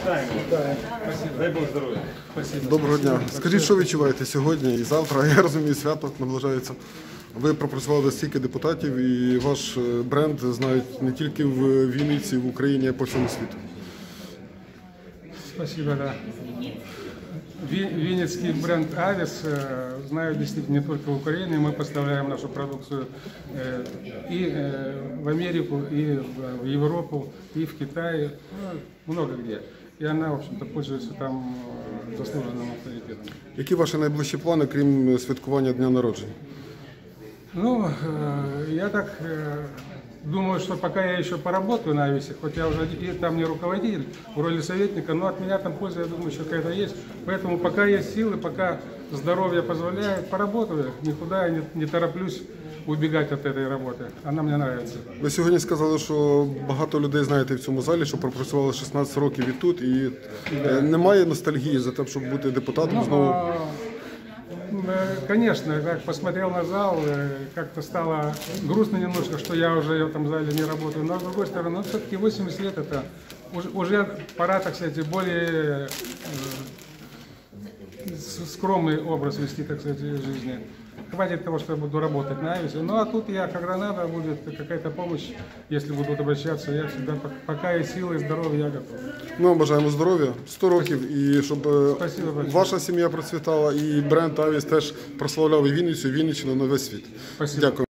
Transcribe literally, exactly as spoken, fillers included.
Вітаємо. Дай Бог здоров'я. Доброго дня. Скажіть, що відчуваєте сьогодні і завтра? Я розумію, свято наближається. Ви пропрацювали стільки депутатів і ваш бренд знають не тільки в Вінниці, в Україні, а й по всьому світу. Спасибо, да. Винницкий бренд Авис знают действительно не только в Украине. Мы поставляем нашу продукцию и в Америку, и в Европу, и в Китай, ну, много где. И она, в общем-то, пользуется там заслуженным авторитетом. Які ваші найближчі плани, крім святкування дня народження? Ну, я так думаю, что пока я еще поработаю на Ависе, хоть я уже и там не руководитель, в роли советника, но от меня там польза, я думаю, еще какая-то есть. Поэтому пока есть силы, пока здоровье позволяет, поработаю, никуда не, не тороплюсь убегать от этой работы. Она мне нравится. Ви сьогодні сказали, що багато людей знаєте в цьому залі, що пропрацювали шістнадцять років і тут, і да. Немає ностальгії за те, щоб бути депутатом Ну, знову? Конечно, как посмотрел на зал, как-то стало грустно немножко, что я уже в этом зале не работаю. Но с другой стороны, ну, все-таки восемьдесят лет это уже, уже пора, так сказать, более э, скромный образ вести, так сказать, в жизни. Хватит того, что я буду работать на Ависе. Ну а тут я, когда надо, будет какая-то помощь, если будут обращаться, я всегда, пока есть силы и здоровье, я готов. Ми вам бажаємо здоров'я, сто років, і щоб Спасибо, ваша сім'я процвітала, і бренд Авіс теж прославляв і Вінницю, і Вінниччину на весь світ. Спасибо. Дякую.